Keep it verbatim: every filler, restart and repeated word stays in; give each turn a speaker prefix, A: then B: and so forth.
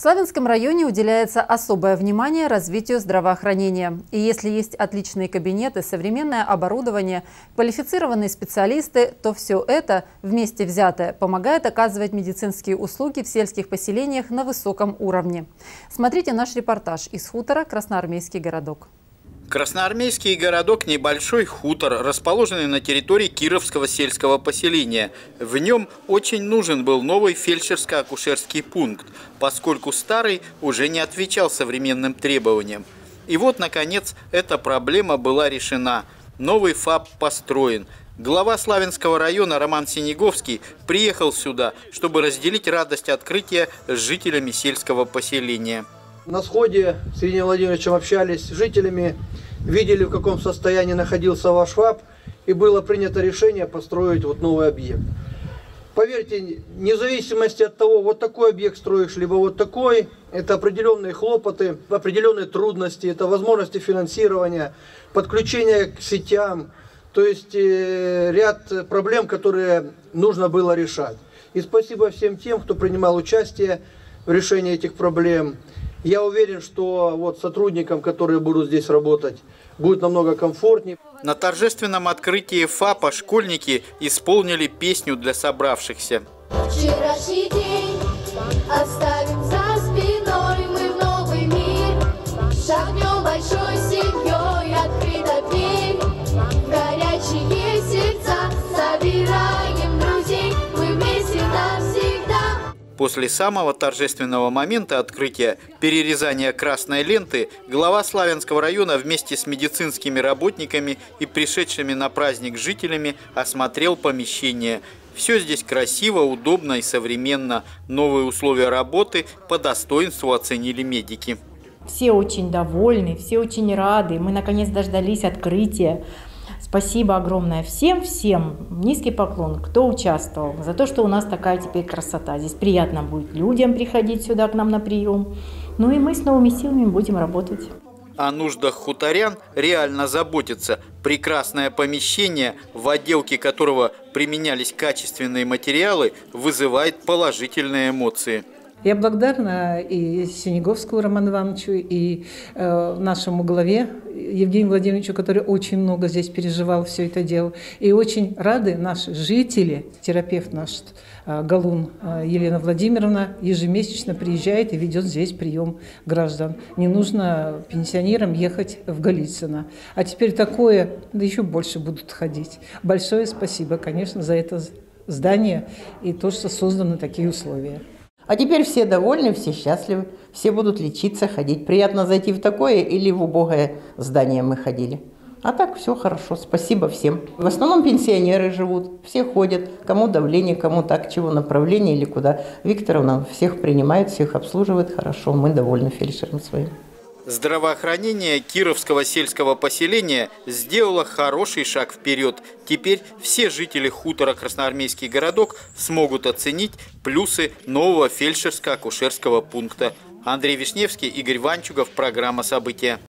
A: В Славянском районе уделяется особое внимание развитию здравоохранения. И если есть отличные кабинеты, современное оборудование, квалифицированные специалисты, то все это, вместе взятое, помогает оказывать медицинские услуги в сельских поселениях на высоком уровне. Смотрите наш репортаж из хутора «Красноармейский городок».
B: Красноармейский городок – небольшой хутор, расположенный на территории Кировского сельского поселения. В нем очень нужен был новый фельдшерско-акушерский пункт, поскольку старый уже не отвечал современным требованиям. И вот, наконец, эта проблема была решена. Новый ФАП построен. Глава Славянского района Роман Синеговский приехал сюда, чтобы разделить радость открытия с жителями сельского поселения.
C: На сходе с Ириной Владимировичем общались с жителями, видели, в каком состоянии находился ваш ФАП, и было принято решение построить вот новый объект. Поверьте, вне зависимости от того, вот такой объект строишь, либо вот такой, это определенные хлопоты, определенные трудности, это возможности финансирования, подключения к сетям, то есть э, ряд проблем, которые нужно было решать. И спасибо всем тем, кто принимал участие в решении этих проблем. Я уверен, что вот сотрудникам, которые будут здесь работать, будет намного комфортнее.
B: На торжественном открытии ФАПа школьники исполнили песню для собравшихся.
D: Вчерашний день оставим за спиной, мы в новый мир шагнем большой семьей, открыта дверь, горячие сердца, собираем друзей, мы вместе навсегда.
B: После самого торжественного момента открытия перерезания красной ленты глава Славянского района вместе с медицинскими работниками и пришедшими на праздник жителями осмотрел помещение. Все здесь красиво, удобно и современно. Новые условия работы по достоинству оценили медики.
E: Все очень довольны, все очень рады. Мы наконец дождались открытия. Спасибо огромное всем-всем. Низкий поклон, кто участвовал, за то, что у нас такая теперь красота. Здесь приятно будет людям приходить сюда к нам на прием. Ну и мы с новыми силами будем работать.
B: О нуждах хуторян реально заботятся. Прекрасное помещение, в отделке которого применялись качественные материалы, вызывает положительные эмоции.
F: Я благодарна и Синеговскому Роману Ивановичу, и э, нашему главе Евгению Владимировичу, который очень много здесь переживал, все это дело. И очень рады наши жители, терапевт наш э, Галун э, Елена Владимировна ежемесячно приезжает и ведет здесь прием граждан. Не нужно пенсионерам ехать в Голицыно. А теперь такое, да еще больше будут ходить. Большое спасибо, конечно, за это здание и то, что созданы такие условия.
G: А теперь все довольны, все счастливы, все будут лечиться, ходить. Приятно зайти в такое или в убогое здание мы ходили. А так все хорошо, спасибо всем. В основном пенсионеры живут, все ходят, кому давление, кому так, чего направление или куда. Викторовна всех принимает, всех обслуживает хорошо, мы довольны фельдшером своим.
B: Здравоохранение Кировского сельского поселения сделало хороший шаг вперед. Теперь все жители хутора Красноармейский городок смогут оценить плюсы нового фельдшерско-акушерского пункта. Андрей Вишневский, Игорь Ванчугов, программа «События».